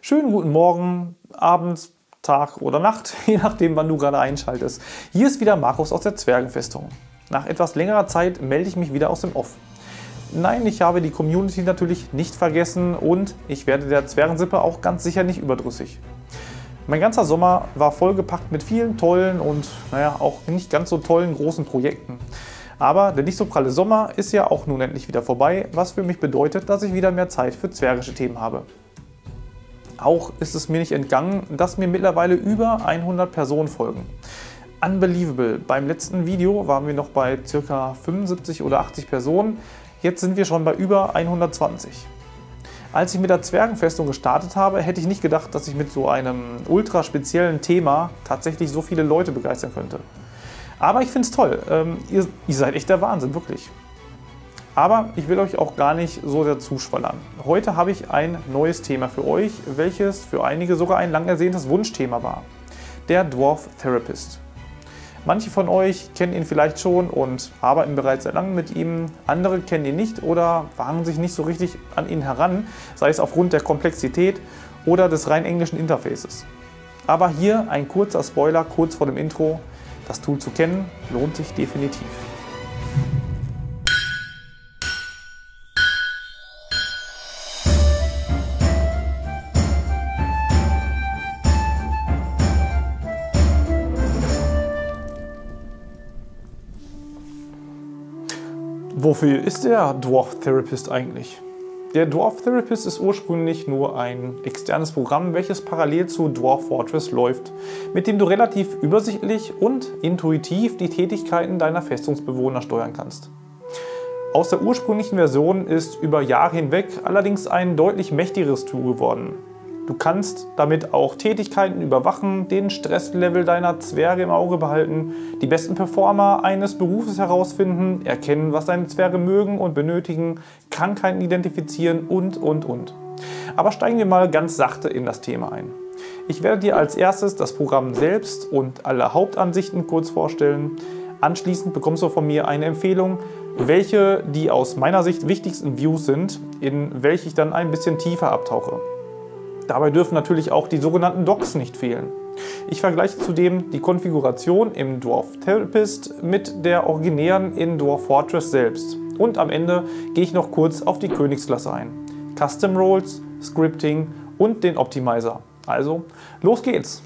Schönen guten Morgen, Abend, Tag oder Nacht, je nachdem, wann du gerade einschaltest. Hier ist wieder Markus aus der Zwergenfestung. Nach etwas längerer Zeit melde ich mich wieder aus dem Off. Nein, ich habe die Community natürlich nicht vergessen und ich werde der Zwergensippe auch ganz sicher nicht überdrüssig. Mein ganzer Sommer war vollgepackt mit vielen tollen und auch nicht ganz so tollen großen Projekten. Aber der nicht so pralle Sommer ist ja auch nun endlich wieder vorbei, was für mich bedeutet, dass ich wieder mehr Zeit für zwergische Themen habe. Auch ist es mir nicht entgangen, dass mir mittlerweile über 100 Personen folgen. Unbelievable! Beim letzten Video waren wir noch bei ca. 75 oder 80 Personen, jetzt sind wir schon bei über 120. Als ich mit der Zwergenfestung gestartet habe, hätte ich nicht gedacht, dass ich mit so einem ultra speziellen Thema tatsächlich so viele Leute begeistern könnte. Aber ich finde es toll, ihr seid echt der Wahnsinn, wirklich. Aber ich will euch auch gar nicht so sehr zuschwallern. Heute habe ich ein neues Thema für euch, welches für einige sogar ein lang ersehntes Wunschthema war. Der Dwarf Therapist. Manche von euch kennen ihn vielleicht schon und arbeiten bereits sehr lange mit ihm. Andere kennen ihn nicht oder wagen sich nicht so richtig an ihn heran, sei es aufgrund der Komplexität oder des rein englischen Interfaces. Aber hier ein kurzer Spoiler kurz vor dem Intro. Das Tool zu kennen lohnt sich definitiv. Wofür ist der Dwarf Therapist eigentlich? Der Dwarf Therapist ist ursprünglich nur ein externes Programm, welches parallel zu Dwarf Fortress läuft, mit dem du relativ übersichtlich und intuitiv die Tätigkeiten deiner Festungsbewohner steuern kannst. Aus der ursprünglichen Version ist über Jahre hinweg allerdings ein deutlich mächtigeres Tool geworden. Du kannst damit auch Tätigkeiten überwachen, den Stresslevel deiner Zwerge im Auge behalten, die besten Performer eines Berufes herausfinden, erkennen, was deine Zwerge mögen und benötigen, Krankheiten identifizieren und. Aber steigen wir mal ganz sachte in das Thema ein. Ich werde dir als erstes das Programm selbst und alle Hauptansichten kurz vorstellen. Anschließend bekommst du von mir eine Empfehlung, welche die aus meiner Sicht wichtigsten Views sind, in welche ich dann ein bisschen tiefer abtauche. Dabei dürfen natürlich auch die sogenannten Docs nicht fehlen. Ich vergleiche zudem die Konfiguration im Dwarf Therapist mit der originären in Dwarf Fortress selbst. Und am Ende gehe ich noch kurz auf die Königsklasse ein. Custom Roles, Scripting und den Optimizer. Also, los geht's!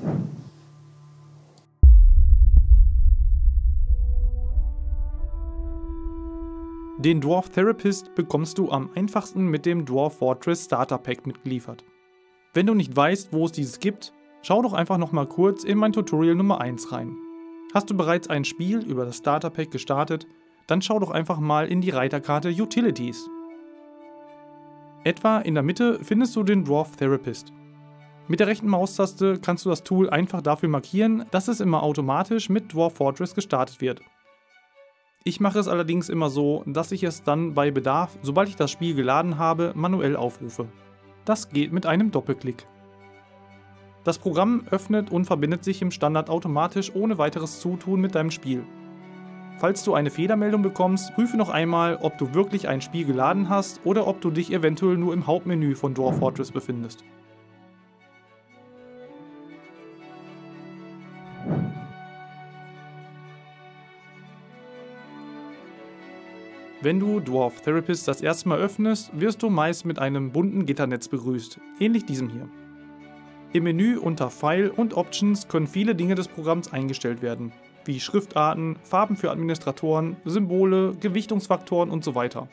Den Dwarf Therapist bekommst du am einfachsten mit dem Dwarf Fortress Starter Pack mitgeliefert. Wenn du nicht weißt, wo es dieses gibt, schau doch einfach noch mal kurz in mein Tutorial Nummer 1 rein. Hast du bereits ein Spiel über das Starter Pack gestartet, dann schau doch einfach mal in die Reiterkarte Utilities. Etwa in der Mitte findest du den Dwarf Therapist. Mit der rechten Maustaste kannst du das Tool einfach dafür markieren, dass es immer automatisch mit Dwarf Fortress gestartet wird. Ich mache es allerdings immer so, dass ich es dann bei Bedarf, sobald ich das Spiel geladen habe, manuell aufrufe. Das geht mit einem Doppelklick. Das Programm öffnet und verbindet sich im Standard automatisch ohne weiteres Zutun mit deinem Spiel. Falls du eine Fehlermeldung bekommst, prüfe noch einmal, ob du wirklich ein Spiel geladen hast oder ob du dich eventuell nur im Hauptmenü von Dwarf Fortress befindest. Wenn du Dwarf Therapist das erste Mal öffnest, wirst du meist mit einem bunten Gitternetz begrüßt, ähnlich diesem hier. Im Menü unter File und Options können viele Dinge des Programms eingestellt werden, wie Schriftarten, Farben für Administratoren, Symbole, Gewichtungsfaktoren und so weiter.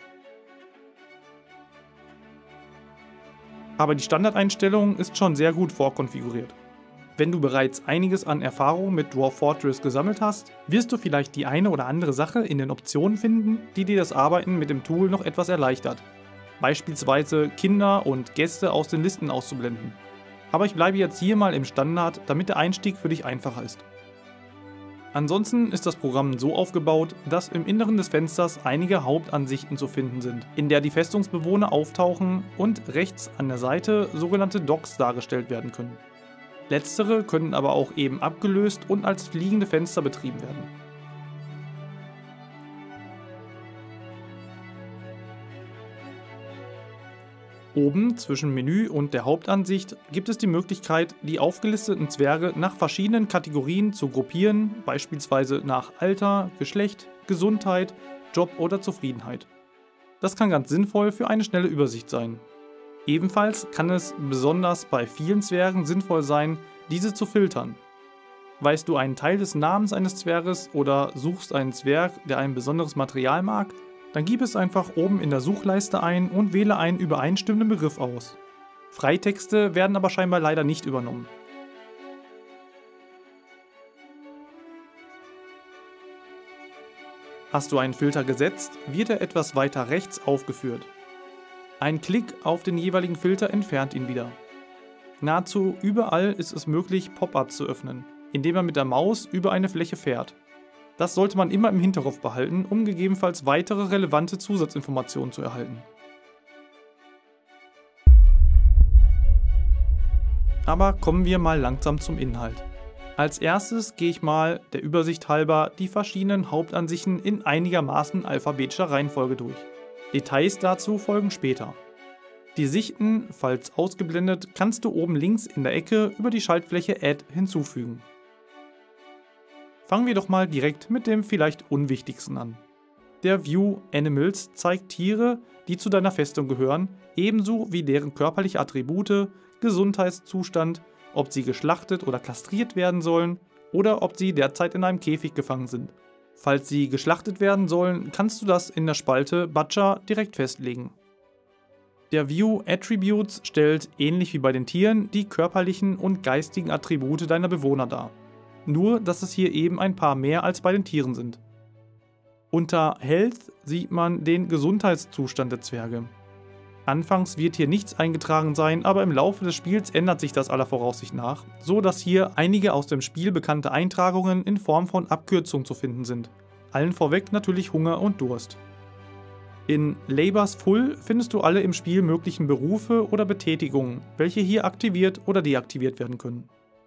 Aber die Standardeinstellung ist schon sehr gut vorkonfiguriert. Wenn du bereits einiges an Erfahrung mit Dwarf Fortress gesammelt hast, wirst du vielleicht die eine oder andere Sache in den Optionen finden, die dir das Arbeiten mit dem Tool noch etwas erleichtert. Beispielsweise Kinder und Gäste aus den Listen auszublenden. Aber ich bleibe jetzt hier mal im Standard, damit der Einstieg für dich einfacher ist. Ansonsten ist das Programm so aufgebaut, dass im Inneren des Fensters einige Hauptansichten zu finden sind, in der die Festungsbewohner auftauchen und rechts an der Seite sogenannte Docs dargestellt werden können. Letztere können aber auch eben abgelöst und als fliegende Fenster betrieben werden. Oben zwischen Menü und der Hauptansicht gibt es die Möglichkeit, die aufgelisteten Zwerge nach verschiedenen Kategorien zu gruppieren, beispielsweise nach Alter, Geschlecht, Gesundheit, Job oder Zufriedenheit. Das kann ganz sinnvoll für eine schnelle Übersicht sein. Ebenfalls kann es besonders bei vielen Zwergen sinnvoll sein, diese zu filtern. Weißt du einen Teil des Namens eines Zwerges oder suchst einen Zwerg, der ein besonderes Material mag? Dann gib es einfach oben in der Suchleiste ein und wähle einen übereinstimmenden Begriff aus. Freitexte werden aber scheinbar leider nicht übernommen. Hast du einen Filter gesetzt, wird er etwas weiter rechts aufgeführt. Ein Klick auf den jeweiligen Filter entfernt ihn wieder. Nahezu überall ist es möglich, Pop-ups zu öffnen, indem man mit der Maus über eine Fläche fährt. Das sollte man immer im Hinterkopf behalten, um gegebenenfalls weitere relevante Zusatzinformationen zu erhalten. Aber kommen wir mal langsam zum Inhalt. Als erstes gehe ich mal der Übersicht halber die verschiedenen Hauptansichten in einigermaßen alphabetischer Reihenfolge durch. Details dazu folgen später. Die Sichten, falls ausgeblendet, kannst du oben links in der Ecke über die Schaltfläche Add hinzufügen. Fangen wir doch mal direkt mit dem vielleicht unwichtigsten an. Der View Animals zeigt Tiere, die zu deiner Festung gehören, ebenso wie deren körperliche Attribute, Gesundheitszustand, ob sie geschlachtet oder kastriert werden sollen oder ob sie derzeit in einem Käfig gefangen sind. Falls sie geschlachtet werden sollen, kannst du das in der Spalte Butcher direkt festlegen. Der View Attributes stellt, ähnlich wie bei den Tieren, die körperlichen und geistigen Attribute deiner Bewohner dar. Nur, dass es hier eben ein paar mehr als bei den Tieren sind. Unter Health sieht man den Gesundheitszustand der Zwerge. Anfangs wird hier nichts eingetragen sein, aber im Laufe des Spiels ändert sich das aller Voraussicht nach, so dass hier einige aus dem Spiel bekannte Eintragungen in Form von Abkürzungen zu finden sind. Allen vorweg natürlich Hunger und Durst. In Labors Full findest du alle im Spiel möglichen Berufe oder Betätigungen, welche hier aktiviert oder deaktiviert werden können.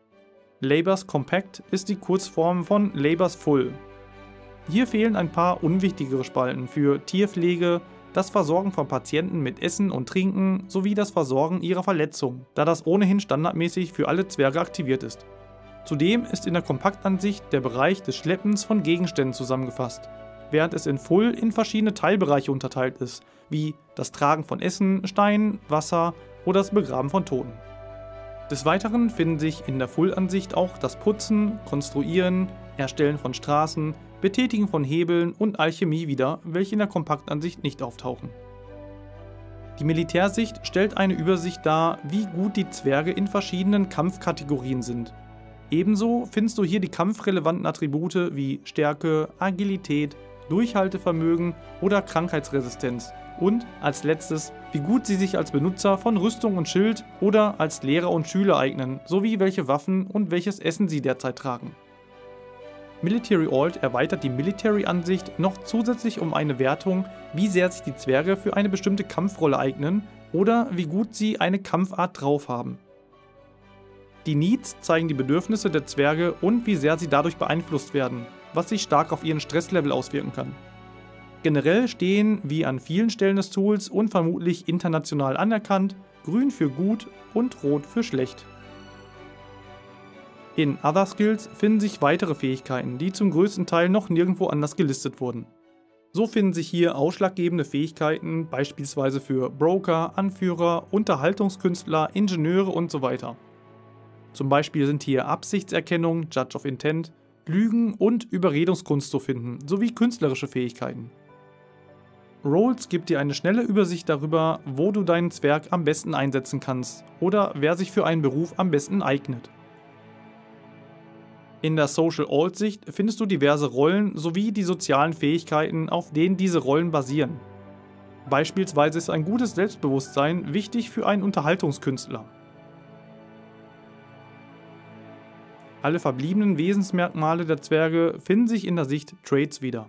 Labors Compact ist die Kurzform von Labors Full. Hier fehlen ein paar unwichtigere Spalten für Tierpflege, das Versorgen von Patienten mit Essen und Trinken sowie das Versorgen ihrer Verletzungen, da das ohnehin standardmäßig für alle Zwerge aktiviert ist. Zudem ist in der Kompaktansicht der Bereich des Schleppens von Gegenständen zusammengefasst, während es in Full in verschiedene Teilbereiche unterteilt ist, wie das Tragen von Essen, Steinen, Wasser oder das Begraben von Toten. Des Weiteren finden sich in der Full-Ansicht auch das Putzen, Konstruieren, Erstellen von Straßen, Betätigen von Hebeln und Alchemie wieder, welche in der Kompaktansicht nicht auftauchen. Die Militärsicht stellt eine Übersicht dar, wie gut die Zwerge in verschiedenen Kampfkategorien sind. Ebenso findest du hier die kampfrelevanten Attribute wie Stärke, Agilität, Durchhaltevermögen oder Krankheitsresistenz und als letztes, wie gut sie sich als Benutzer von Rüstung und Schild oder als Lehrer und Schüler eignen, sowie welche Waffen und welches Essen sie derzeit tragen. Military Alt erweitert die Military-Ansicht noch zusätzlich um eine Wertung, wie sehr sich die Zwerge für eine bestimmte Kampfrolle eignen oder wie gut sie eine Kampfart drauf haben. Die Needs zeigen die Bedürfnisse der Zwerge und wie sehr sie dadurch beeinflusst werden, was sich stark auf ihren Stresslevel auswirken kann. Generell stehen, wie an vielen Stellen des Tools und vermutlich international anerkannt, grün für gut und rot für schlecht. In Other Skills finden sich weitere Fähigkeiten, die zum größten Teil noch nirgendwo anders gelistet wurden. So finden sich hier ausschlaggebende Fähigkeiten, beispielsweise für Broker, Anführer, Unterhaltungskünstler, Ingenieure und so weiter. Zum Beispiel sind hier Absichtserkennung, Judge of Intent, Lügen und Überredungskunst zu finden, sowie künstlerische Fähigkeiten. Roles gibt dir eine schnelle Übersicht darüber, wo du deinen Zwerg am besten einsetzen kannst oder wer sich für einen Beruf am besten eignet. In der Social Alt-Sicht findest du diverse Rollen sowie die sozialen Fähigkeiten, auf denen diese Rollen basieren. Beispielsweise ist ein gutes Selbstbewusstsein wichtig für einen Unterhaltungskünstler. Alle verbliebenen Wesensmerkmale der Zwerge finden sich in der Sicht Traits wieder.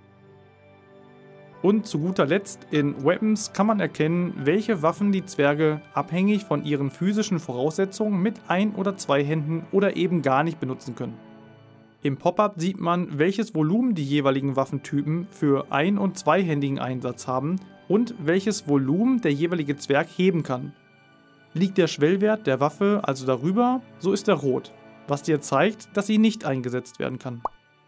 Und zu guter Letzt in Weapons kann man erkennen, welche Waffen die Zwerge abhängig von ihren physischen Voraussetzungen mit 1 oder 2 Händen oder eben gar nicht benutzen können. Im Pop-up sieht man, welches Volumen die jeweiligen Waffentypen für ein- und zweihändigen Einsatz haben und welches Volumen der jeweilige Zwerg heben kann. Liegt der Schwellwert der Waffe also darüber, so ist er rot, was dir zeigt, dass sie nicht eingesetzt werden kann.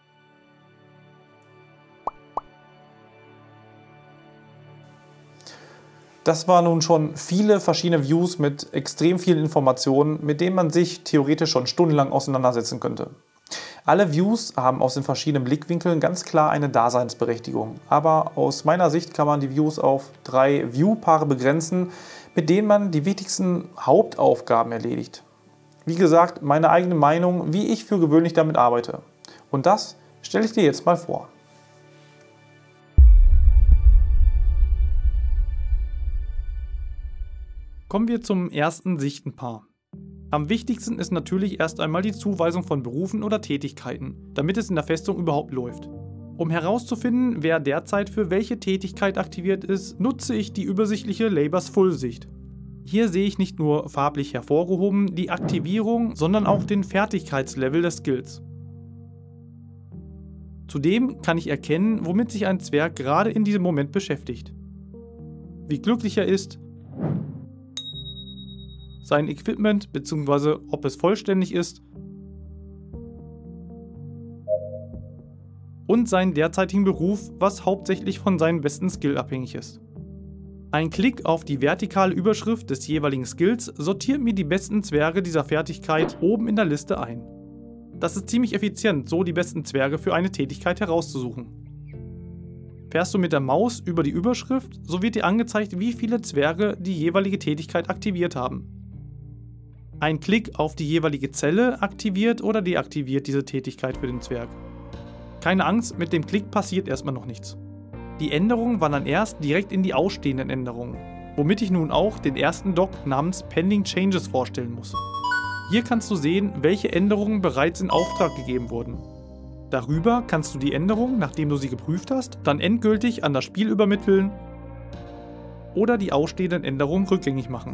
Das waren nun schon viele verschiedene Views mit extrem vielen Informationen, mit denen man sich theoretisch schon stundenlang auseinandersetzen könnte. Alle Views haben aus den verschiedenen Blickwinkeln ganz klar eine Daseinsberechtigung, aber aus meiner Sicht kann man die Views auf 3 Viewpaare begrenzen, mit denen man die wichtigsten Hauptaufgaben erledigt. Wie gesagt, meine eigene Meinung, wie ich für gewöhnlich damit arbeite. Und das stelle ich dir jetzt mal vor. Kommen wir zum ersten Sichtenpaar. Am wichtigsten ist natürlich erst einmal die Zuweisung von Berufen oder Tätigkeiten, damit es in der Festung überhaupt läuft. Um herauszufinden, wer derzeit für welche Tätigkeit aktiviert ist, nutze ich die übersichtliche Labors Full Sicht. Hier sehe ich nicht nur farblich hervorgehoben die Aktivierung, sondern auch den Fertigkeitslevel des Skills. Zudem kann ich erkennen, womit sich ein Zwerg gerade in diesem Moment beschäftigt. Wie glücklich er ist, sein Equipment bzw. ob es vollständig ist und seinen derzeitigen Beruf, was hauptsächlich von seinem besten Skill abhängig ist. Ein Klick auf die vertikale Überschrift des jeweiligen Skills sortiert mir die besten Zwerge dieser Fertigkeit oben in der Liste ein. Das ist ziemlich effizient, so die besten Zwerge für eine Tätigkeit herauszusuchen. Fährst du mit der Maus über die Überschrift, so wird dir angezeigt, wie viele Zwerge die jeweilige Tätigkeit aktiviert haben. Ein Klick auf die jeweilige Zelle aktiviert oder deaktiviert diese Tätigkeit für den Zwerg. Keine Angst, mit dem Klick passiert erstmal noch nichts. Die Änderungen wandern erst direkt in die ausstehenden Änderungen, womit ich nun auch den ersten Doc namens Pending Changes vorstellen muss. Hier kannst du sehen, welche Änderungen bereits in Auftrag gegeben wurden. Darüber kannst du die Änderung, nachdem du sie geprüft hast, dann endgültig an das Spiel übermitteln oder die ausstehenden Änderungen rückgängig machen.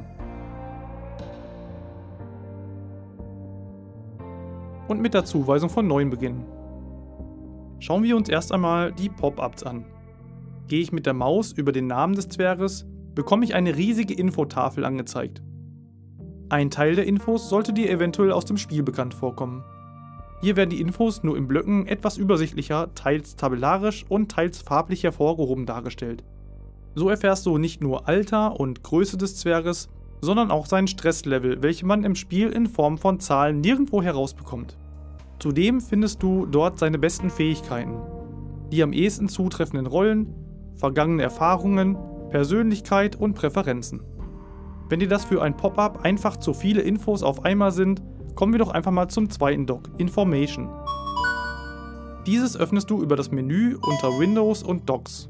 Und mit der Zuweisung von neuen beginnen. Schauen wir uns erst einmal die Pop-ups an. Gehe ich mit der Maus über den Namen des Zwerges, bekomme ich eine riesige Infotafel angezeigt. Ein Teil der Infos sollte dir eventuell aus dem Spiel bekannt vorkommen. Hier werden die Infos nur in Blöcken etwas übersichtlicher, teils tabellarisch und teils farblich hervorgehoben dargestellt. So erfährst du nicht nur Alter und Größe des Zwerges, sondern auch sein Stresslevel, welche man im Spiel in Form von Zahlen nirgendwo herausbekommt. Zudem findest du dort seine besten Fähigkeiten, die am ehesten zutreffenden Rollen, vergangene Erfahrungen, Persönlichkeit und Präferenzen. Wenn dir das für ein Pop-up einfach zu viele Infos auf einmal sind, kommen wir doch einfach mal zum zweiten Doc, Information. Dieses öffnest du über das Menü unter Windows und Docs.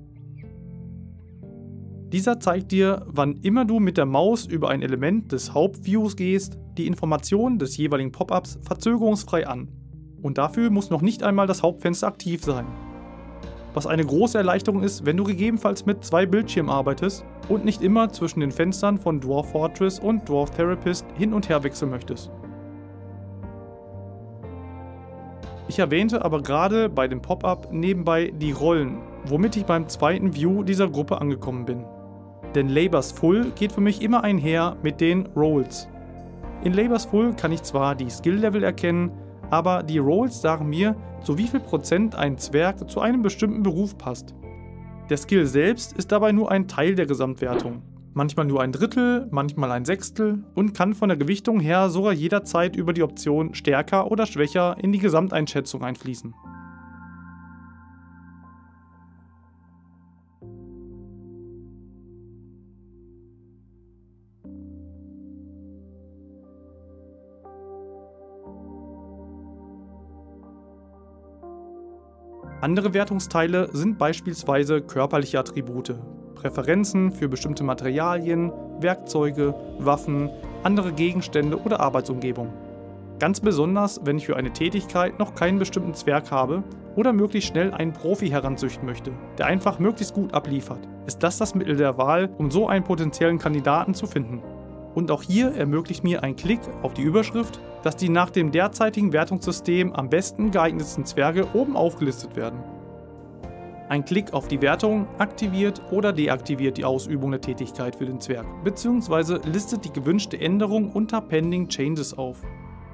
Dieser zeigt dir, wann immer du mit der Maus über ein Element des Hauptviews gehst, die Informationen des jeweiligen Pop-ups verzögerungsfrei an. Und dafür muss noch nicht einmal das Hauptfenster aktiv sein. Was eine große Erleichterung ist, wenn du gegebenenfalls mit 2 Bildschirmen arbeitest und nicht immer zwischen den Fenstern von Dwarf Fortress und Dwarf Therapist hin und her wechseln möchtest. Ich erwähnte aber gerade bei dem Pop-up nebenbei die Rollen, womit ich beim zweiten View dieser Gruppe angekommen bin. Denn Labors Full geht für mich immer einher mit den Roles. In Labors Full kann ich zwar die Skill-Level erkennen, aber die Roles sagen mir, zu wie viel Prozent ein Zwerg zu einem bestimmten Beruf passt. Der Skill selbst ist dabei nur ein Teil der Gesamtwertung. Manchmal nur ein Drittel, manchmal ein Sechstel und kann von der Gewichtung her sogar jederzeit über die Option stärker oder schwächer in die Gesamteinschätzung einfließen. Andere Wertungsteile sind beispielsweise körperliche Attribute, Präferenzen für bestimmte Materialien, Werkzeuge, Waffen, andere Gegenstände oder Arbeitsumgebung. Ganz besonders, wenn ich für eine Tätigkeit noch keinen bestimmten Zwerg habe oder möglichst schnell einen Profi heranzüchten möchte, der einfach möglichst gut abliefert, ist das Mittel der Wahl, um so einen potenziellen Kandidaten zu finden. Und auch hier ermöglicht mir ein Klick auf die Überschrift, dass die nach dem derzeitigen Wertungssystem am besten geeignetsten Zwerge oben aufgelistet werden. Ein Klick auf die Wertung aktiviert oder deaktiviert die Ausübung der Tätigkeit für den Zwerg, bzw. listet die gewünschte Änderung unter Pending Changes auf.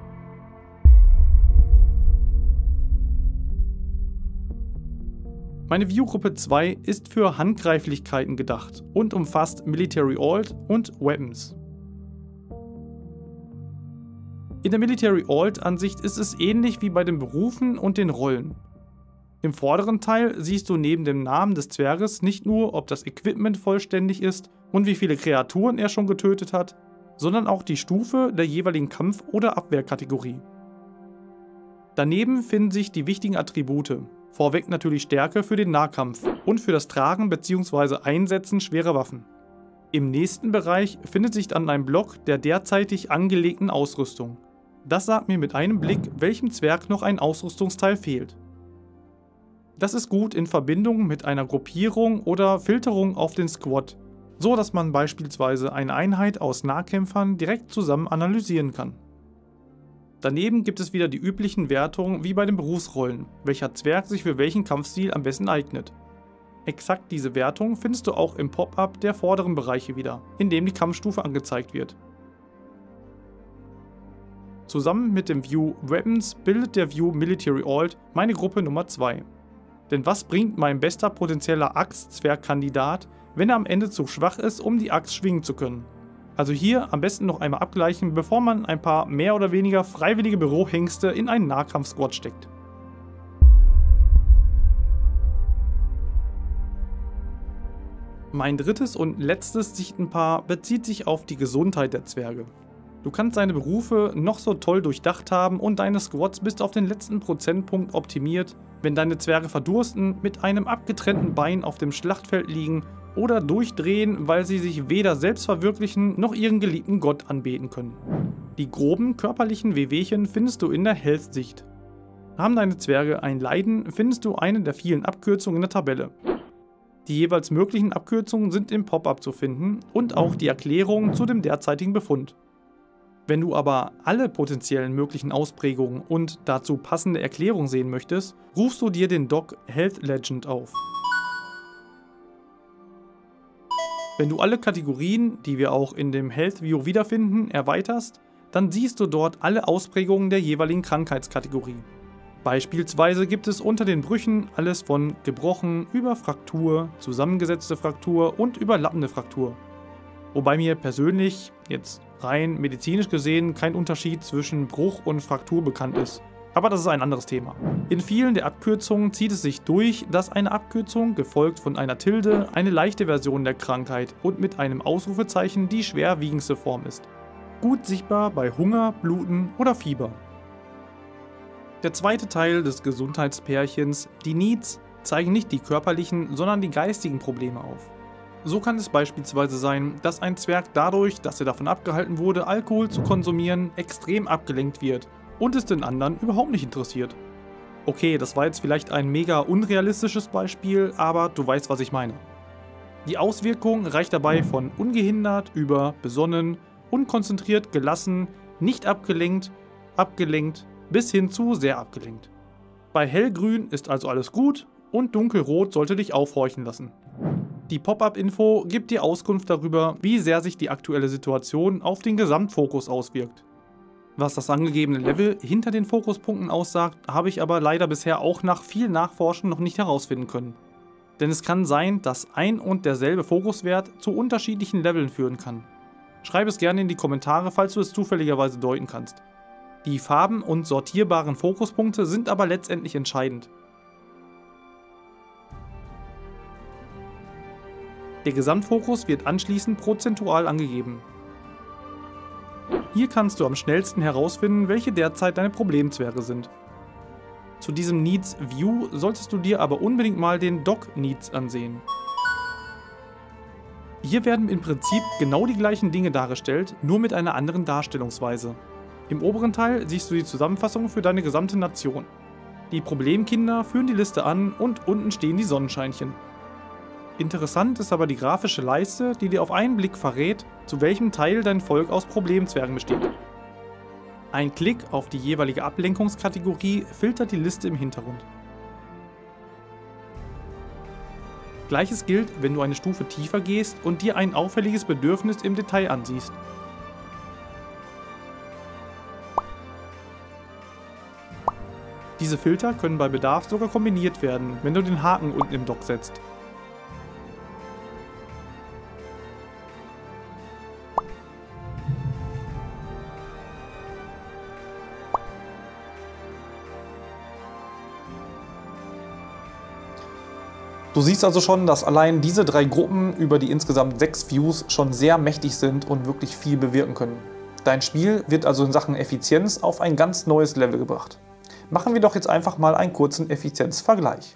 Meine Viewgruppe 2 ist für Handgreiflichkeiten gedacht und umfasst Military Alt und Weapons. In der Military Alt-Ansicht ist es ähnlich wie bei den Berufen und den Rollen. Im vorderen Teil siehst du neben dem Namen des Zwerges nicht nur, ob das Equipment vollständig ist und wie viele Kreaturen er schon getötet hat, sondern auch die Stufe der jeweiligen Kampf- oder Abwehrkategorie. Daneben finden sich die wichtigen Attribute, vorweg natürlich Stärke für den Nahkampf und für das Tragen bzw. Einsetzen schwerer Waffen. Im nächsten Bereich findet sich dann ein Block der derzeitig angelegten Ausrüstung. Das sagt mir mit einem Blick, welchem Zwerg noch ein Ausrüstungsteil fehlt. Das ist gut in Verbindung mit einer Gruppierung oder Filterung auf den Squad, so dass man beispielsweise eine Einheit aus Nahkämpfern direkt zusammen analysieren kann. Daneben gibt es wieder die üblichen Wertungen wie bei den Berufsrollen, welcher Zwerg sich für welchen Kampfstil am besten eignet. Exakt diese Wertung findest du auch im Pop-up der vorderen Bereiche wieder, in dem die Kampfstufe angezeigt wird. Zusammen mit dem View Weapons bildet der View Military Alt meine Gruppe Nummer 2. Denn was bringt mein bester potenzieller Axt-Zwergkandidat, wenn er am Ende zu schwach ist, um die Axt schwingen zu können? Also hier am besten noch einmal abgleichen, bevor man ein paar mehr oder weniger freiwillige Bürohengste in einen Nahkampf-Squad steckt. Mein drittes und letztes Sichtenpaar bezieht sich auf die Gesundheit der Zwerge. Du kannst deine Berufe noch so toll durchdacht haben und deine Squads bis auf den letzten Prozentpunkt optimiert, wenn deine Zwerge verdursten, mit einem abgetrennten Bein auf dem Schlachtfeld liegen oder durchdrehen, weil sie sich weder selbst verwirklichen noch ihren geliebten Gott anbeten können. Die groben körperlichen Wehwehchen findest du in der Health-Sicht. Haben deine Zwerge ein Leiden, findest du eine der vielen Abkürzungen in der Tabelle. Die jeweils möglichen Abkürzungen sind im Pop-up zu finden und auch die Erklärung zu dem derzeitigen Befund. Wenn du aber alle potenziellen möglichen Ausprägungen und dazu passende Erklärungen sehen möchtest, rufst du dir den Doc Health Legend auf. Wenn du alle Kategorien, die wir auch in dem Health View wiederfinden, erweiterst, dann siehst du dort alle Ausprägungen der jeweiligen Krankheitskategorie. Beispielsweise gibt es unter den Brüchen alles von gebrochen über Fraktur, zusammengesetzte Fraktur und überlappende Fraktur. Wobei mir persönlich, jetzt rein medizinisch gesehen, kein Unterschied zwischen Bruch und Fraktur bekannt ist. Aber das ist ein anderes Thema. In vielen der Abkürzungen zieht es sich durch, dass eine Abkürzung, gefolgt von einer Tilde, eine leichte Version der Krankheit und mit einem Ausrufezeichen die schwerwiegendste Form ist. Gut sichtbar bei Hunger, Bluten oder Fieber. Der zweite Teil des Gesundheitspärchens, die Needs, zeigen nicht die körperlichen, sondern die geistigen Probleme auf. So kann es beispielsweise sein, dass ein Zwerg dadurch, dass er davon abgehalten wurde, Alkohol zu konsumieren, extrem abgelenkt wird und es den anderen überhaupt nicht interessiert. Okay, das war jetzt vielleicht ein mega unrealistisches Beispiel, aber du weißt, was ich meine. Die Auswirkung reicht dabei von ungehindert über besonnen, unkonzentriert, gelassen, nicht abgelenkt, abgelenkt bis hin zu sehr abgelenkt. Bei hellgrün ist also alles gut und dunkelrot sollte dich aufhorchen lassen. Die Pop-up-Info gibt dir Auskunft darüber, wie sehr sich die aktuelle Situation auf den Gesamtfokus auswirkt. Was das angegebene Level hinter den Fokuspunkten aussagt, habe ich aber leider bisher auch nach viel Nachforschen noch nicht herausfinden können. Denn es kann sein, dass ein und derselbe Fokuswert zu unterschiedlichen Leveln führen kann. Schreib es gerne in die Kommentare, falls du es zufälligerweise deuten kannst. Die Farben und sortierbaren Fokuspunkte sind aber letztendlich entscheidend. Der Gesamtfokus wird anschließend prozentual angegeben. Hier kannst du am schnellsten herausfinden, welche derzeit deine Problemzwerge sind. Zu diesem Needs View solltest du dir aber unbedingt mal den Doc Needs ansehen. Hier werden im Prinzip genau die gleichen Dinge dargestellt, nur mit einer anderen Darstellungsweise. Im oberen Teil siehst du die Zusammenfassung für deine gesamte Nation. Die Problemkinder führen die Liste an und unten stehen die Sonnenscheinchen. Interessant ist aber die grafische Leiste, die dir auf einen Blick verrät, zu welchem Teil dein Volk aus Problemzwergen besteht. Ein Klick auf die jeweilige Ablenkungskategorie filtert die Liste im Hintergrund. Gleiches gilt, wenn du eine Stufe tiefer gehst und dir ein auffälliges Bedürfnis im Detail ansiehst. Diese Filter können bei Bedarf sogar kombiniert werden, wenn du den Haken unten im Dock setzt. Du siehst also schon, dass allein diese 3 Gruppen über die insgesamt 6 Views schon sehr mächtig sind und wirklich viel bewirken können. Dein Spiel wird also in Sachen Effizienz auf ein ganz neues Level gebracht. Machen wir doch jetzt einfach mal einen kurzen Effizienzvergleich.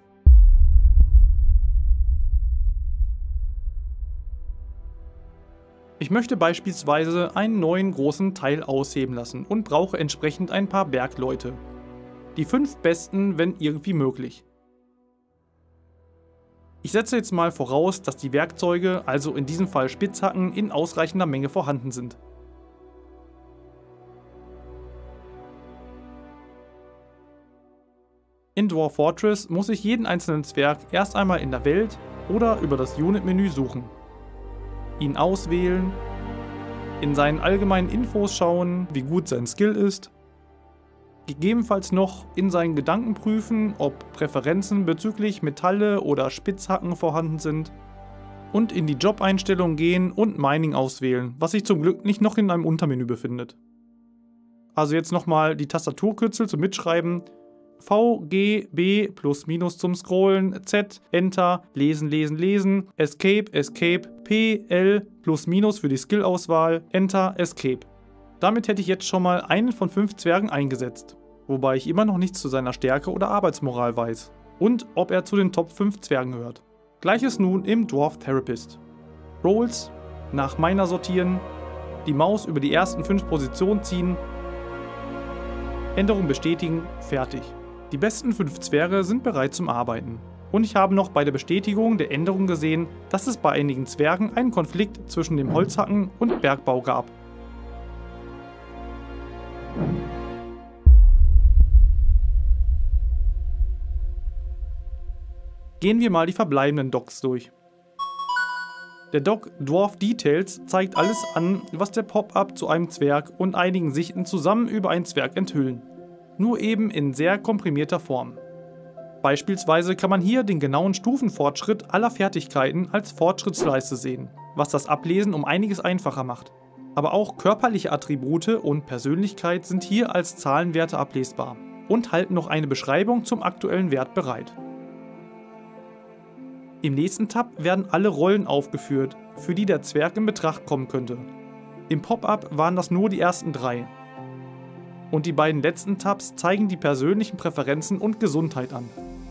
Ich möchte beispielsweise einen neuen großen Teil ausheben lassen und brauche entsprechend ein paar Bergleute. Die 5 besten, wenn irgendwie möglich. Ich setze jetzt mal voraus, dass die Werkzeuge, also in diesem Fall Spitzhacken, in ausreichender Menge vorhanden sind. In Dwarf Fortress muss ich jeden einzelnen Zwerg erst einmal in der Welt oder über das Unit-Menü suchen. Ihn auswählen, in seinen allgemeinen Infos schauen, wie gut sein Skill ist, gegebenenfalls noch in seinen Gedanken prüfen, ob Präferenzen bezüglich Metalle oder Spitzhacken vorhanden sind und in die Job-Einstellungen gehen und Mining auswählen, was sich zum Glück nicht noch in einem Untermenü befindet. Also jetzt nochmal die Tastaturkürzel zum Mitschreiben: V, G, B, plus minus zum Scrollen, Z, Enter, Lesen, Lesen, Lesen, Escape, Escape, P, L, plus minus für die Skill-Auswahl, Enter, Escape. Damit hätte ich jetzt schon mal einen von 5 Zwergen eingesetzt, wobei ich immer noch nichts zu seiner Stärke oder Arbeitsmoral weiß und ob er zu den Top 5 Zwergen gehört. Gleiches nun im Dwarf Therapist. Roles, nach Miner sortieren, die Maus über die ersten 5 Positionen ziehen, Änderung bestätigen, fertig. Die besten 5 Zwerge sind bereit zum Arbeiten. Und ich habe noch bei der Bestätigung der Änderung gesehen, dass es bei einigen Zwergen einen Konflikt zwischen dem Holzhacken und Bergbau gab. Gehen wir mal die verbleibenden Docks durch. Der Dock Dwarf Details zeigt alles an, was der Pop-up zu einem Zwerg und einigen Sichten zusammen über einen Zwerg enthüllen. Nur eben in sehr komprimierter Form. Beispielsweise kann man hier den genauen Stufenfortschritt aller Fertigkeiten als Fortschrittsleiste sehen, was das Ablesen um einiges einfacher macht. Aber auch körperliche Attribute und Persönlichkeit sind hier als Zahlenwerte ablesbar und halten noch eine Beschreibung zum aktuellen Wert bereit. Im nächsten Tab werden alle Rollen aufgeführt, für die der Zwerg in Betracht kommen könnte. Im Pop-up waren das nur die ersten 3. Und die beiden letzten Tabs zeigen die persönlichen Präferenzen und Gesundheit an.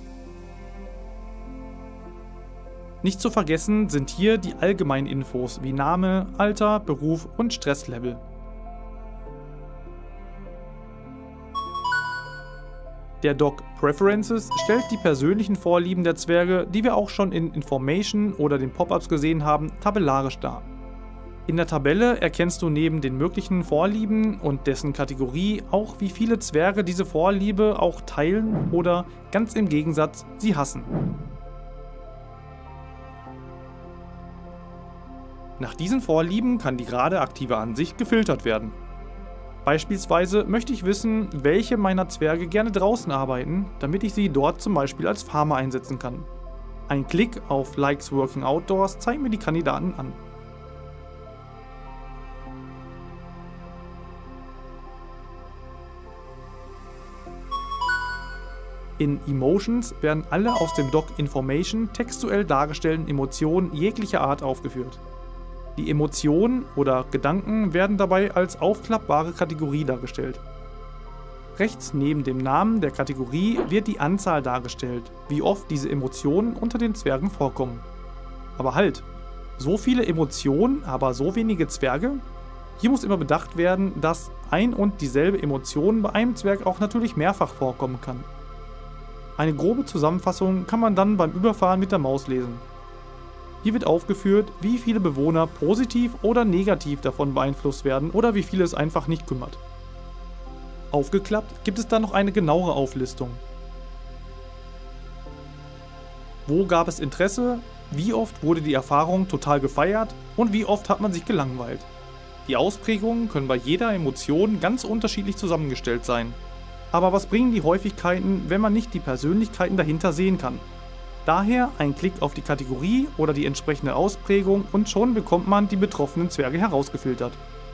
Nicht zu vergessen sind hier die allgemeinen Infos wie Name, Alter, Beruf und Stresslevel. Der Dock Preferences stellt die persönlichen Vorlieben der Zwerge, die wir auch schon in Information oder den Pop-ups gesehen haben, tabellarisch dar. In der Tabelle erkennst du neben den möglichen Vorlieben und dessen Kategorie auch, wie viele Zwerge diese Vorliebe auch teilen oder ganz im Gegensatz sie hassen. Nach diesen Vorlieben kann die gerade aktive Ansicht gefiltert werden. Beispielsweise möchte ich wissen, welche meiner Zwerge gerne draußen arbeiten, damit ich sie dort zum Beispiel als Farmer einsetzen kann. Ein Klick auf Likes Working Outdoors zeigt mir die Kandidaten an. In Emotions werden alle aus dem Dock Information textuell dargestellten Emotionen jeglicher Art aufgeführt. Die Emotionen oder Gedanken werden dabei als aufklappbare Kategorie dargestellt. Rechts neben dem Namen der Kategorie wird die Anzahl dargestellt, wie oft diese Emotionen unter den Zwergen vorkommen. Aber halt, so viele Emotionen, aber so wenige Zwerge? Hier muss immer bedacht werden, dass ein und dieselbe Emotion bei einem Zwerg auch natürlich mehrfach vorkommen kann. Eine grobe Zusammenfassung kann man dann beim Überfahren mit der Maus lesen. Hier wird aufgeführt, wie viele Bewohner positiv oder negativ davon beeinflusst werden oder wie viele es einfach nicht kümmert. Aufgeklappt gibt es dann noch eine genauere Auflistung. Wo gab es Interesse? Wie oft wurde die Erfahrung total gefeiert? Und wie oft hat man sich gelangweilt? Die Ausprägungen können bei jeder Emotion ganz unterschiedlich zusammengestellt sein. Aber was bringen die Häufigkeiten, wenn man nicht die Persönlichkeiten dahinter sehen kann? Daher ein Klick auf die Kategorie oder die entsprechende Ausprägung und schon bekommt man die betroffenen Zwerge herausgefiltert.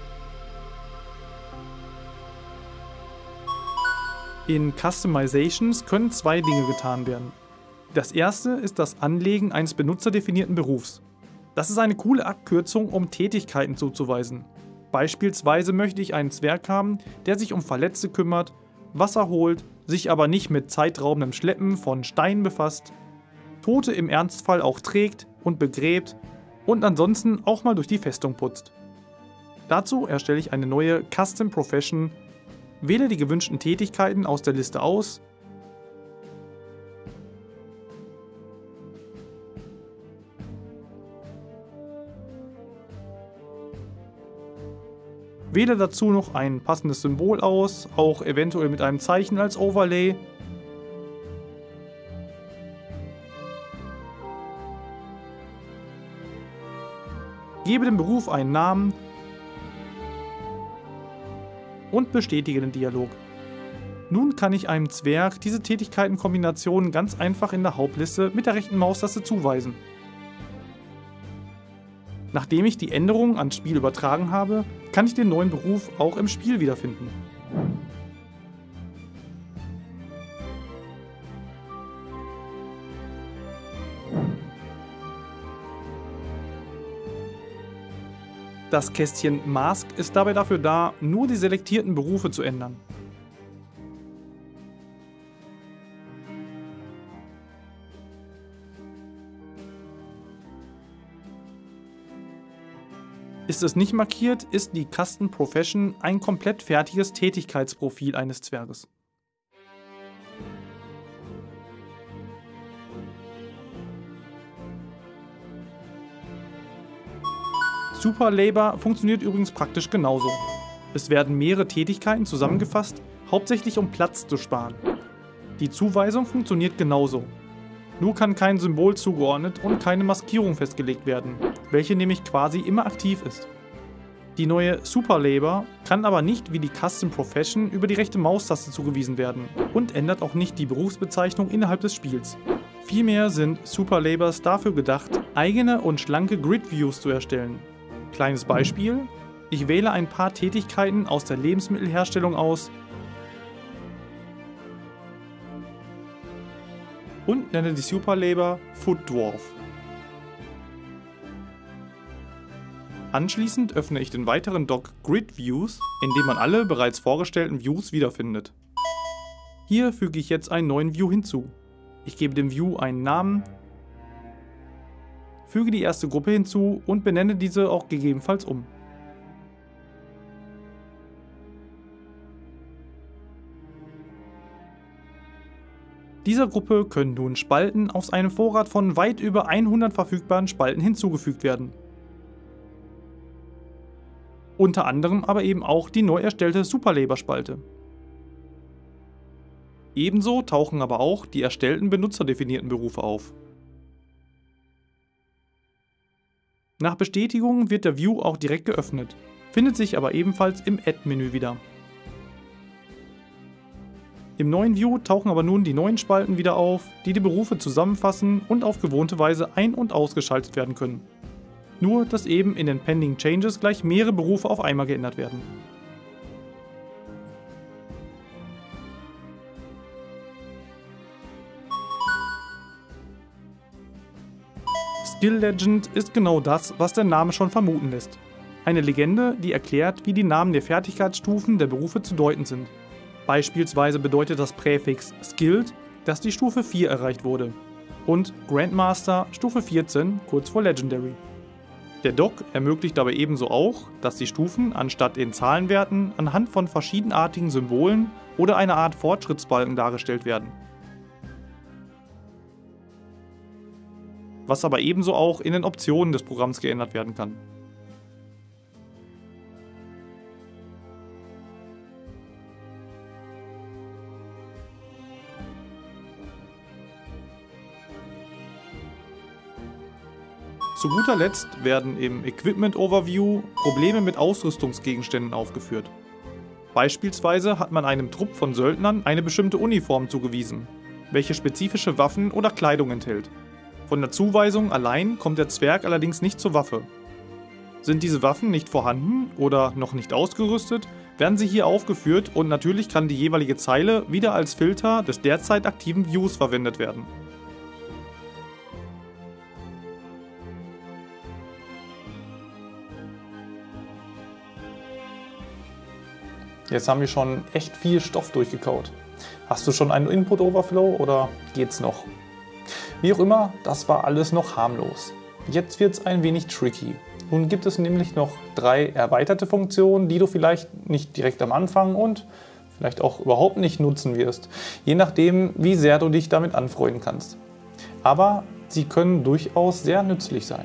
In Customizations können zwei Dinge getan werden. Das erste ist das Anlegen eines benutzerdefinierten Berufs. Das ist eine coole Abkürzung, um Tätigkeiten zuzuweisen. Beispielsweise möchte ich einen Zwerg haben, der sich um Verletzte kümmert, Wasser holt, sich aber nicht mit zeitraubendem Schleppen von Steinen befasst, Tote im Ernstfall auch trägt und begräbt und ansonsten auch mal durch die Festung putzt. Dazu erstelle ich eine neue Custom Profession, wähle die gewünschten Tätigkeiten aus der Liste aus, wähle dazu noch ein passendes Symbol aus, auch eventuell mit einem Zeichen als Overlay. Gebe dem Beruf einen Namen und bestätige den Dialog. Nun kann ich einem Zwerg diese Tätigkeitenkombinationen ganz einfach in der Hauptliste mit der rechten Maustaste zuweisen. Nachdem ich die Änderungen ans Spiel übertragen habe, kann ich den neuen Beruf auch im Spiel wiederfinden. Das Kästchen Mask ist dabei dafür da, nur die selektierten Berufe zu ändern. Ist es nicht markiert, ist die Custom Profession ein komplett fertiges Tätigkeitsprofil eines Zwerges. Super Labor funktioniert übrigens praktisch genauso. Es werden mehrere Tätigkeiten zusammengefasst, hauptsächlich um Platz zu sparen. Die Zuweisung funktioniert genauso. Nur kann kein Symbol zugeordnet und keine Maskierung festgelegt werden, welche nämlich quasi immer aktiv ist. Die neue Super Labor kann aber nicht wie die Custom Profession über die rechte Maustaste zugewiesen werden und ändert auch nicht die Berufsbezeichnung innerhalb des Spiels. Vielmehr sind Super Labors dafür gedacht, eigene und schlanke Grid Views zu erstellen. Kleines Beispiel: Ich wähle ein paar Tätigkeiten aus der Lebensmittelherstellung aus und nenne die Super Labor Food Dwarf. Anschließend öffne ich den weiteren Dock Grid Views, in dem man alle bereits vorgestellten Views wiederfindet. Hier füge ich jetzt einen neuen View hinzu. Ich gebe dem View einen Namen, füge die erste Gruppe hinzu und benenne diese auch gegebenenfalls um. Dieser Gruppe können nun Spalten aus einem Vorrat von weit über 100 verfügbaren Spalten hinzugefügt werden. Unter anderem aber eben auch die neu erstellte Super Labor Spalte. Ebenso tauchen aber auch die erstellten benutzerdefinierten Berufe auf. Nach Bestätigung wird der View auch direkt geöffnet, findet sich aber ebenfalls im Add-Menü wieder. Im neuen View tauchen aber nun die neuen Spalten wieder auf, die die Berufe zusammenfassen und auf gewohnte Weise ein- und ausgeschaltet werden können. Nur, dass eben in den Pending Changes gleich mehrere Berufe auf einmal geändert werden. Skill Legend ist genau das, was der Name schon vermuten lässt. Eine Legende, die erklärt, wie die Namen der Fertigkeitsstufen der Berufe zu deuten sind. Beispielsweise bedeutet das Präfix Skilled, dass die Stufe 4 erreicht wurde. Und Grandmaster Stufe 14, kurz vor Legendary. Der Dock ermöglicht dabei ebenso auch, dass die Stufen anstatt in Zahlenwerten anhand von verschiedenartigen Symbolen oder einer Art Fortschrittsbalken dargestellt werden. Was aber ebenso auch in den Optionen des Programms geändert werden kann. Zu guter Letzt werden im Equipment Overview Probleme mit Ausrüstungsgegenständen aufgeführt. Beispielsweise hat man einem Trupp von Söldnern eine bestimmte Uniform zugewiesen, welche spezifische Waffen oder Kleidung enthält. Von der Zuweisung allein kommt der Zwerg allerdings nicht zur Waffe. Sind diese Waffen nicht vorhanden oder noch nicht ausgerüstet, werden sie hier aufgeführt und natürlich kann die jeweilige Zeile wieder als Filter des derzeit aktiven Views verwendet werden. Jetzt haben wir schon echt viel Stoff durchgekaut. Hast du schon einen Input-Overflow oder geht's noch? Wie auch immer, das war alles noch harmlos. Jetzt wird's ein wenig tricky. Nun gibt es nämlich noch 3 erweiterte Funktionen, die du vielleicht nicht direkt am Anfang und vielleicht auch überhaupt nicht nutzen wirst, je nachdem, wie sehr du dich damit anfreunden kannst. Aber sie können durchaus sehr nützlich sein.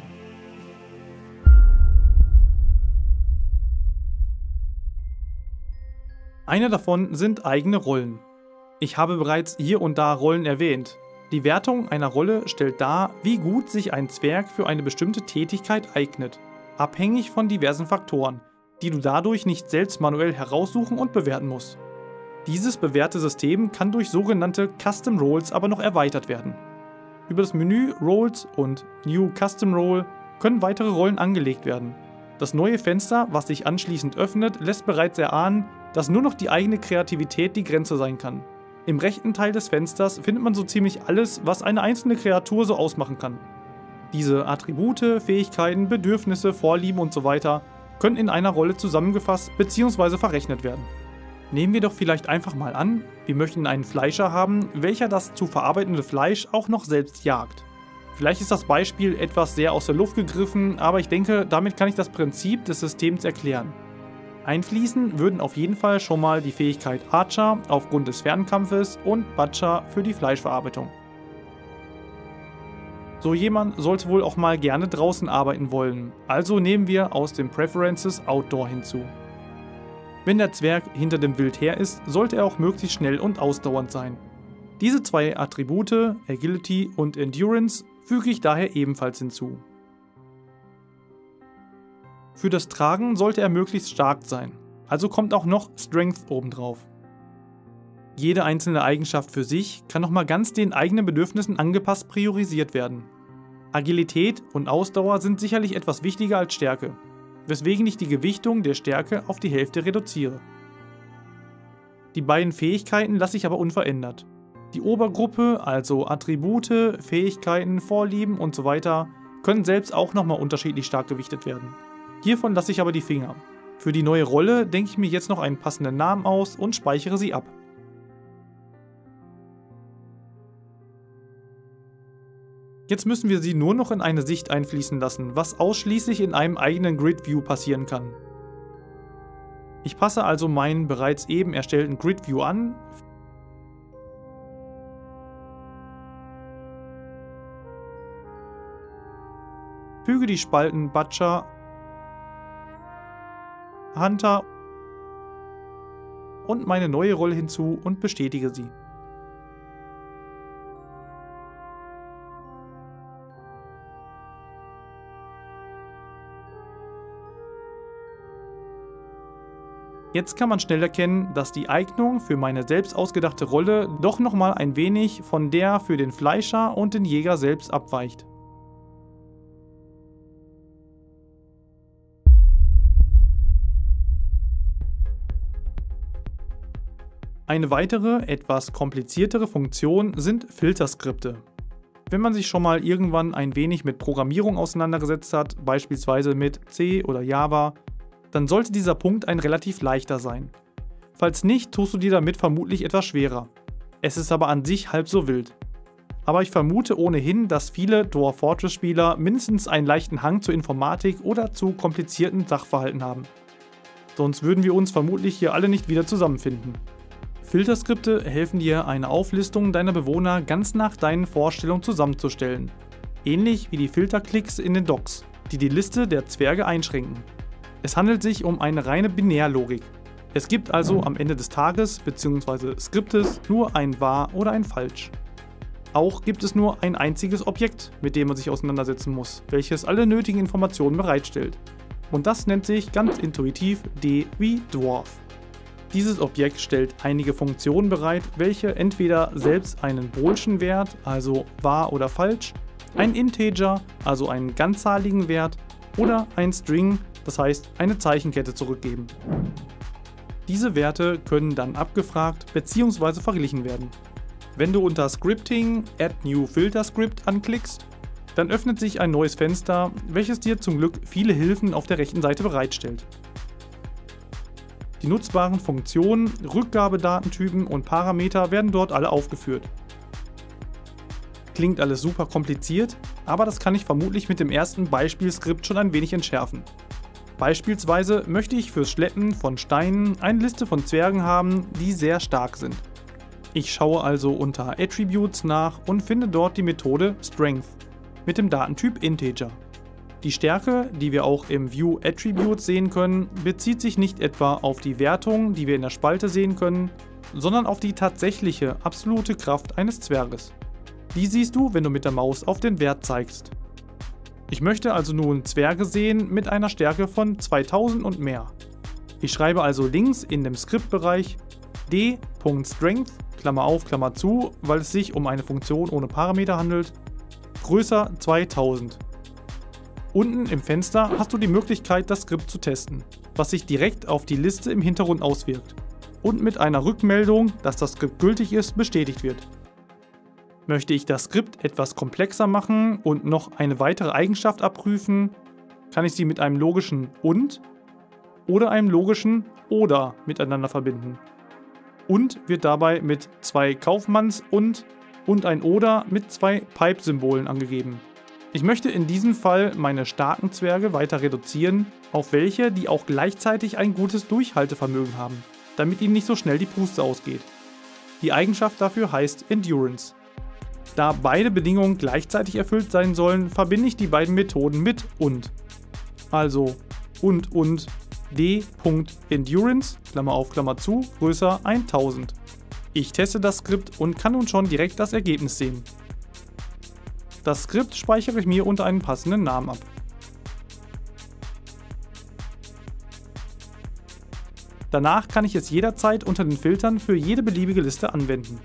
Eine davon sind eigene Rollen. Ich habe bereits hier und da Rollen erwähnt. Die Wertung einer Rolle stellt dar, wie gut sich ein Zwerg für eine bestimmte Tätigkeit eignet, abhängig von diversen Faktoren, die du dadurch nicht selbst manuell heraussuchen und bewerten musst. Dieses bewährte System kann durch sogenannte Custom Roles aber noch erweitert werden. Über das Menü Roles und New Custom Role können weitere Rollen angelegt werden. Das neue Fenster, was sich anschließend öffnet, lässt bereits erahnen, dass nur noch die eigene Kreativität die Grenze sein kann. Im rechten Teil des Fensters findet man so ziemlich alles, was eine einzelne Kreatur so ausmachen kann. Diese Attribute, Fähigkeiten, Bedürfnisse, Vorlieben usw. können in einer Rolle zusammengefasst bzw. verrechnet werden. Nehmen wir doch vielleicht einfach mal an, wir möchten einen Fleischer haben, welcher das zu verarbeitende Fleisch auch noch selbst jagt. Vielleicht ist das Beispiel etwas sehr aus der Luft gegriffen, aber ich denke, damit kann ich das Prinzip des Systems erklären. Einfließen würden auf jeden Fall schon mal die Fähigkeit Archer aufgrund des Fernkampfes und Butcher für die Fleischverarbeitung. So jemand sollte wohl auch mal gerne draußen arbeiten wollen, also nehmen wir aus den Preferences Outdoor hinzu. Wenn der Zwerg hinter dem Wild her ist, sollte er auch möglichst schnell und ausdauernd sein. Diese 2 Attribute, Agility und Endurance, füge ich daher ebenfalls hinzu. Für das Tragen sollte er möglichst stark sein, also kommt auch noch Strength obendrauf. Jede einzelne Eigenschaft für sich kann nochmal ganz den eigenen Bedürfnissen angepasst priorisiert werden. Agilität und Ausdauer sind sicherlich etwas wichtiger als Stärke, weswegen ich die Gewichtung der Stärke auf die Hälfte reduziere. Die beiden Fähigkeiten lasse ich aber unverändert. Die Obergruppe, also Attribute, Fähigkeiten, Vorlieben usw. können selbst auch nochmal unterschiedlich stark gewichtet werden. Hiervon lasse ich aber die Finger. Für die neue Rolle denke ich mir jetzt noch einen passenden Namen aus und speichere sie ab. Jetzt müssen wir sie nur noch in eine Sicht einfließen lassen, was ausschließlich in einem eigenen Grid View passieren kann. Ich passe also meinen bereits eben erstellten Grid View an, füge die Spalten Butcher, Hunter und meine neue Rolle hinzu und bestätige sie. Jetzt kann man schnell erkennen, dass die Eignung für meine selbst ausgedachte Rolle doch nochmal ein wenig von der für den Fleischer und den Jäger selbst abweicht. Eine weitere, etwas kompliziertere Funktion sind Filterskripte. Wenn man sich schon mal irgendwann ein wenig mit Programmierung auseinandergesetzt hat, beispielsweise mit C oder Java, dann sollte dieser Punkt ein relativ leichter sein. Falls nicht, tust du dir damit vermutlich etwas schwerer. Es ist aber an sich halb so wild. Aber ich vermute ohnehin, dass viele Dwarf Fortress Spieler mindestens einen leichten Hang zur Informatik oder zu komplizierten Sachverhalten haben. Sonst würden wir uns vermutlich hier alle nicht wieder zusammenfinden. Filterskripte helfen dir, eine Auflistung deiner Bewohner ganz nach deinen Vorstellungen zusammenzustellen. Ähnlich wie die Filterklicks in den Docs, die die Liste der Zwerge einschränken. Es handelt sich um eine reine Binärlogik. Es gibt also am Ende des Tages bzw. Skriptes nur ein Wahr oder ein Falsch. Auch gibt es nur ein einziges Objekt, mit dem man sich auseinandersetzen muss, welches alle nötigen Informationen bereitstellt. Und das nennt sich ganz intuitiv D wie Dwarf. Dieses Objekt stellt einige Funktionen bereit, welche entweder selbst einen boolschen Wert, also wahr oder falsch, einen Integer, also einen ganzzahligen Wert, oder ein String, das heißt eine Zeichenkette zurückgeben. Diese Werte können dann abgefragt bzw. verglichen werden. Wenn du unter Scripting Add New Filter Script anklickst, dann öffnet sich ein neues Fenster, welches dir zum Glück viele Hilfen auf der rechten Seite bereitstellt. Die nutzbaren Funktionen, Rückgabedatentypen und Parameter werden dort alle aufgeführt. Klingt alles super kompliziert, aber das kann ich vermutlich mit dem ersten Beispielskript schon ein wenig entschärfen. Beispielsweise möchte ich fürs Schleppen von Steinen eine Liste von Zwergen haben, die sehr stark sind. Ich schaue also unter Attributes nach und finde dort die Methode Strength mit dem Datentyp Integer. Die Stärke, die wir auch im View Attributes sehen können, bezieht sich nicht etwa auf die Wertung, die wir in der Spalte sehen können, sondern auf die tatsächliche, absolute Kraft eines Zwerges. Die siehst du, wenn du mit der Maus auf den Wert zeigst. Ich möchte also nun Zwerge sehen mit einer Stärke von 2000 und mehr. Ich schreibe also links in dem Skriptbereich d.strength, Klammer auf, Klammer zu, weil es sich um eine Funktion ohne Parameter handelt, größer 2000. Unten im Fenster hast du die Möglichkeit, das Skript zu testen, was sich direkt auf die Liste im Hintergrund auswirkt und mit einer Rückmeldung, dass das Skript gültig ist, bestätigt wird. Möchte ich das Skript etwas komplexer machen und noch eine weitere Eigenschaft abprüfen, kann ich sie mit einem logischen und oder einem logischen oder miteinander verbinden. Und wird dabei mit zwei Kaufmanns- und ein oder mit zwei Pipe-Symbolen angegeben. Ich möchte in diesem Fall meine starken Zwerge weiter reduzieren auf welche, die auch gleichzeitig ein gutes Durchhaltevermögen haben, damit ihnen nicht so schnell die Puste ausgeht. Die Eigenschaft dafür heißt Endurance. Da beide Bedingungen gleichzeitig erfüllt sein sollen, verbinde ich die beiden Methoden mit und. Also und d.endurance, Klammer auf, Klammer zu, größer 1000. Ich teste das Skript und kann nun schon direkt das Ergebnis sehen. Das Skript speichere ich mir unter einen passenden Namen ab. Danach kann ich es jederzeit unter den Filtern für jede beliebige Liste anwenden.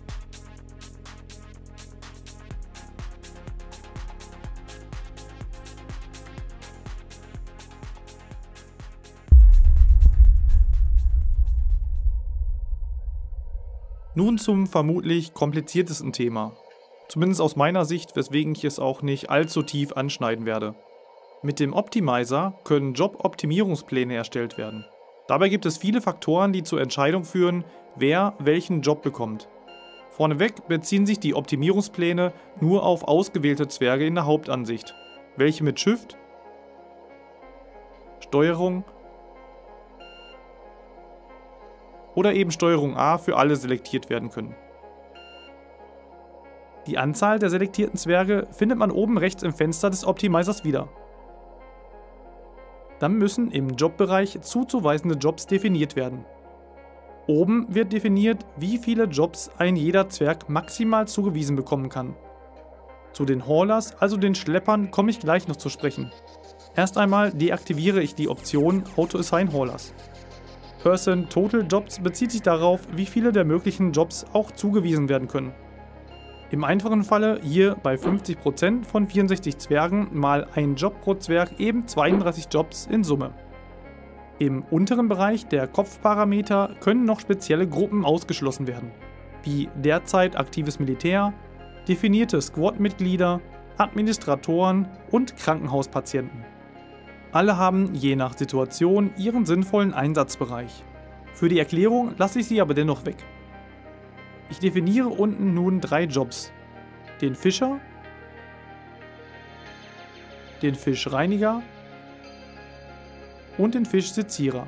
Nun zum vermutlich kompliziertesten Thema. Zumindest aus meiner Sicht, weswegen ich es auch nicht allzu tief anschneiden werde. Mit dem Optimizer können Job-Optimierungspläne erstellt werden. Dabei gibt es viele Faktoren, die zur Entscheidung führen, wer welchen Job bekommt. Vorneweg beziehen sich die Optimierungspläne nur auf ausgewählte Zwerge in der Hauptansicht, welche mit Shift, Steuerung oder eben Steuerung A für alle selektiert werden können. Die Anzahl der selektierten Zwerge findet man oben rechts im Fenster des Optimizers wieder. Dann müssen im Jobbereich zuzuweisende Jobs definiert werden. Oben wird definiert, wie viele Jobs ein jeder Zwerg maximal zugewiesen bekommen kann. Zu den Haulers, also den Schleppern, komme ich gleich noch zu sprechen. Erst einmal deaktiviere ich die Option Auto Assign Haulers. Person Total Jobs bezieht sich darauf, wie viele der möglichen Jobs auch zugewiesen werden können. Im einfachen Falle hier bei 50% von 64 Zwergen mal ein Job pro Zwerg eben 32 Jobs in Summe. Im unteren Bereich der Kopfparameter können noch spezielle Gruppen ausgeschlossen werden, wie derzeit aktives Militär, definierte Squad-Mitglieder, Administratoren und Krankenhauspatienten. Alle haben je nach Situation ihren sinnvollen Einsatzbereich. Für die Erklärung lasse ich sie aber dennoch weg. Ich definiere unten nun 3 Jobs: den Fischer, den Fischreiniger und den Fischsezierer.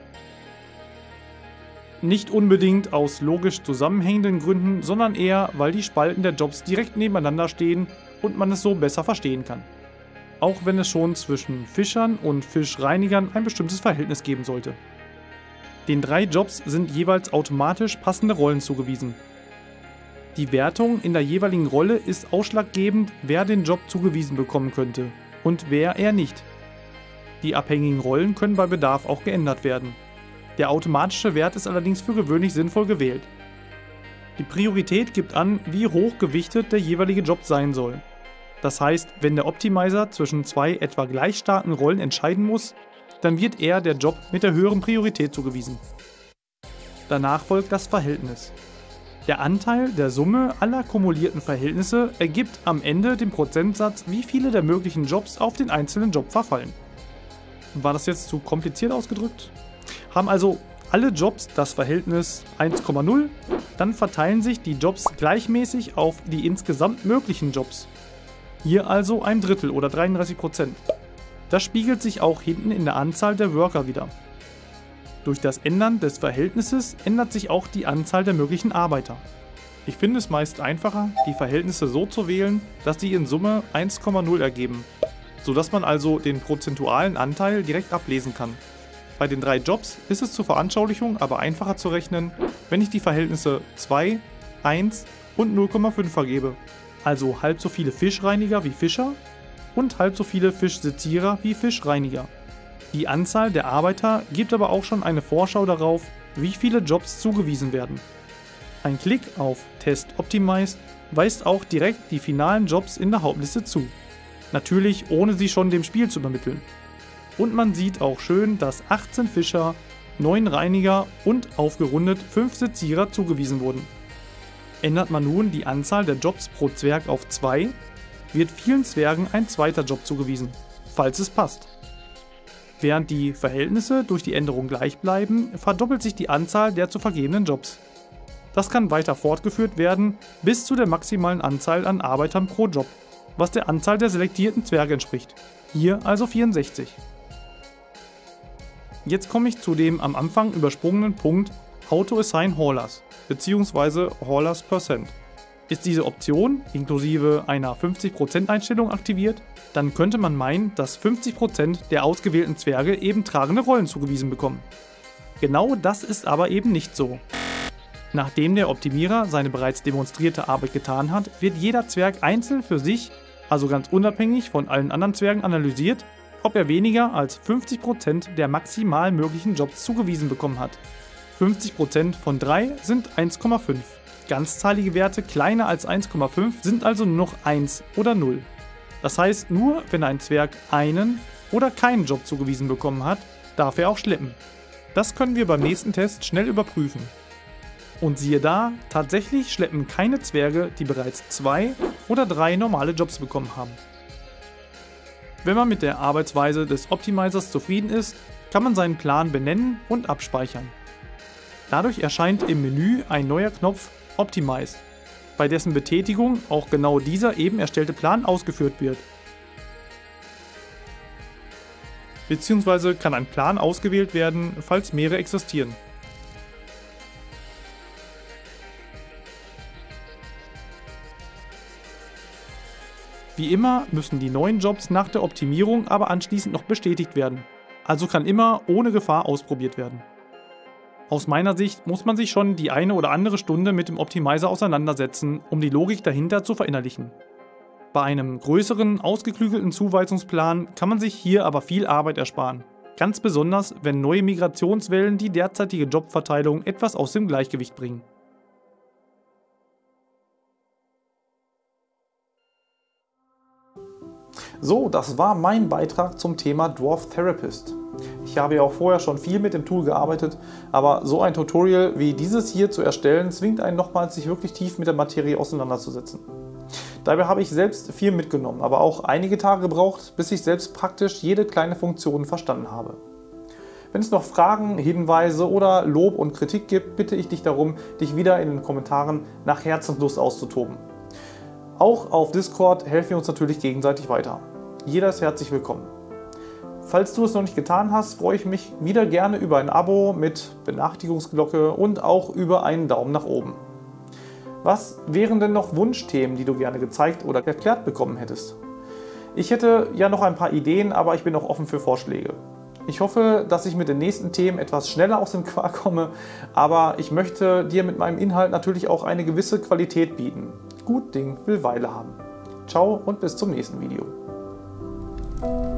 Nicht unbedingt aus logisch zusammenhängenden Gründen, sondern eher, weil die Spalten der Jobs direkt nebeneinander stehen und man es so besser verstehen kann. Auch wenn es schon zwischen Fischern und Fischreinigern ein bestimmtes Verhältnis geben sollte. Den 3 Jobs sind jeweils automatisch passende Rollen zugewiesen. Die Wertung in der jeweiligen Rolle ist ausschlaggebend, wer den Job zugewiesen bekommen könnte und wer eher nicht. Die abhängigen Rollen können bei Bedarf auch geändert werden. Der automatische Wert ist allerdings für gewöhnlich sinnvoll gewählt. Die Priorität gibt an, wie hoch gewichtet der jeweilige Job sein soll. Das heißt, wenn der Optimizer zwischen zwei etwa gleich starken Rollen entscheiden muss, dann wird eher der Job mit der höheren Priorität zugewiesen. Danach folgt das Verhältnis. Der Anteil der Summe aller kumulierten Verhältnisse ergibt am Ende den Prozentsatz, wie viele der möglichen Jobs auf den einzelnen Job verfallen. War das jetzt zu kompliziert ausgedrückt? Haben also alle Jobs das Verhältnis 1,0, dann verteilen sich die Jobs gleichmäßig auf die insgesamt möglichen Jobs. Hier also ein Drittel oder 33%. Das spiegelt sich auch hinten in der Anzahl der Worker wider. Durch das Ändern des Verhältnisses ändert sich auch die Anzahl der möglichen Arbeiter. Ich finde es meist einfacher, die Verhältnisse so zu wählen, dass sie in Summe 1,0 ergeben, sodass man also den prozentualen Anteil direkt ablesen kann. Bei den 3 Jobs ist es zur Veranschaulichung aber einfacher zu rechnen, wenn ich die Verhältnisse 2, 1 und 0,5 vergebe. Also halb so viele Fischreiniger wie Fischer und halb so viele Fischsezierer wie Fischreiniger. Die Anzahl der Arbeiter gibt aber auch schon eine Vorschau darauf, wie viele Jobs zugewiesen werden. Ein Klick auf Test Optimized weist auch direkt die finalen Jobs in der Hauptliste zu. Natürlich ohne sie schon dem Spiel zu übermitteln. Und man sieht auch schön, dass 18 Fischer, 9 Reiniger und aufgerundet 5 Sezierer zugewiesen wurden. Ändert man nun die Anzahl der Jobs pro Zwerg auf 2, wird vielen Zwergen ein zweiter Job zugewiesen, falls es passt. Während die Verhältnisse durch die Änderung gleich bleiben, verdoppelt sich die Anzahl der zu vergebenen Jobs. Das kann weiter fortgeführt werden bis zu der maximalen Anzahl an Arbeitern pro Job, was der Anzahl der selektierten Zwerge entspricht. Hier also 64. Jetzt komme ich zu dem am Anfang übersprungenen Punkt Auto-Assign Haulers bzw. Haulers%. Ist diese Option inklusive einer 50% Einstellung aktiviert, dann könnte man meinen, dass 50% der ausgewählten Zwerge eben tragende Rollen zugewiesen bekommen. Genau das ist aber eben nicht so. Nachdem der Optimierer seine bereits demonstrierte Arbeit getan hat, wird jeder Zwerg einzeln für sich, also ganz unabhängig von allen anderen Zwergen, analysiert, ob er weniger als 50% der maximal möglichen Jobs zugewiesen bekommen hat. 50% von 3 sind 1,5. Ganzzahlige Werte kleiner als 1,5 sind also nur noch 1 oder 0. Das heißt, nur wenn ein Zwerg einen oder keinen Job zugewiesen bekommen hat, darf er auch schleppen. Das können wir beim nächsten Test schnell überprüfen. Und siehe da, tatsächlich schleppen keine Zwerge, die bereits 2 oder 3 normale Jobs bekommen haben. Wenn man mit der Arbeitsweise des Optimizers zufrieden ist, kann man seinen Plan benennen und abspeichern. Dadurch erscheint im Menü ein neuer Knopf Optimize, bei dessen Betätigung auch genau dieser eben erstellte Plan ausgeführt wird. Beziehungsweise kann ein Plan ausgewählt werden, falls mehrere existieren. Wie immer müssen die neuen Jobs nach der Optimierung aber anschließend noch bestätigt werden, also kann immer ohne Gefahr ausprobiert werden. Aus meiner Sicht muss man sich schon die eine oder andere Stunde mit dem Optimizer auseinandersetzen, um die Logik dahinter zu verinnerlichen. Bei einem größeren, ausgeklügelten Zuweisungsplan kann man sich hier aber viel Arbeit ersparen. Ganz besonders, wenn neue Migrationswellen die derzeitige Jobverteilung etwas aus dem Gleichgewicht bringen. So, das war mein Beitrag zum Thema Dwarf Therapist. Ich habe ja auch vorher schon viel mit dem Tool gearbeitet, aber so ein Tutorial wie dieses hier zu erstellen, zwingt einen nochmals, sich wirklich tief mit der Materie auseinanderzusetzen. Dabei habe ich selbst viel mitgenommen, aber auch einige Tage gebraucht, bis ich selbst praktisch jede kleine Funktion verstanden habe. Wenn es noch Fragen, Hinweise oder Lob und Kritik gibt, bitte ich dich darum, dich wieder in den Kommentaren nach Herzenslust auszutoben. Auch auf Discord helfen wir uns natürlich gegenseitig weiter. Jeder ist herzlich willkommen. Falls du es noch nicht getan hast, freue ich mich wieder gerne über ein Abo mit Benachrichtigungsglocke und auch über einen Daumen nach oben. Was wären denn noch Wunschthemen, die du gerne gezeigt oder erklärt bekommen hättest? Ich hätte ja noch ein paar Ideen, aber ich bin auch offen für Vorschläge. Ich hoffe, dass ich mit den nächsten Themen etwas schneller aus dem Quark komme, aber ich möchte dir mit meinem Inhalt natürlich auch eine gewisse Qualität bieten. Gut Ding will Weile haben. Ciao und bis zum nächsten Video.